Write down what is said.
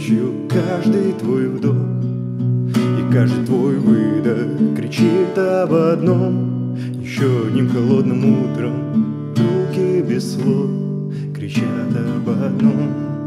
ночью каждый твой вдох и каждый твой выдох кричит об одном. Еще одним холодным утром руки без слов кричат об одном.